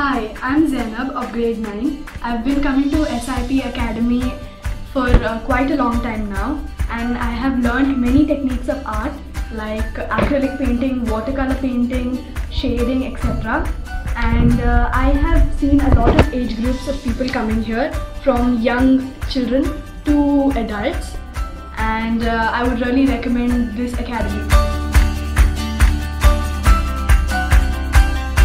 Hi, I'm Zainab of grade 9. I've been coming to SIP Academy for quite a long time now, and I have learned many techniques of art like acrylic painting, watercolor painting, shading, etc. And I have seen a lot of age groups of people coming here, from young children to adults, and I would really recommend this academy.